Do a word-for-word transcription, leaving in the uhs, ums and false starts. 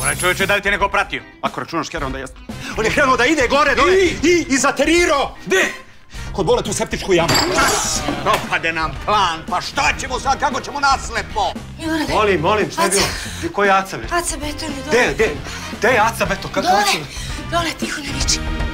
Onaj čovječe, da li te neko pratio? Ako računaš Kjera, onda jeste. On je krenuo da ide gore, dole i izaterirao. Gde? Kod Bole tu septičku jamu. Propade nam plan, pa šta ćemo sad, kako ćemo naslepo? Milorade. Molim, molim, šta je bilo? Koji je Aca, bre? Aca beton je dole. Gde, gde? Gde je Aca beton? Kako Dole, Aca? dole, tiho ne viči.